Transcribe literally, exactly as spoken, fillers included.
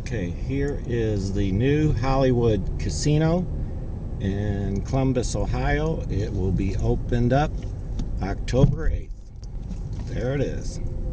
Okay, here is the new Hollywood Casino in Columbus, Ohio. It will be opened up October eighth. There it is.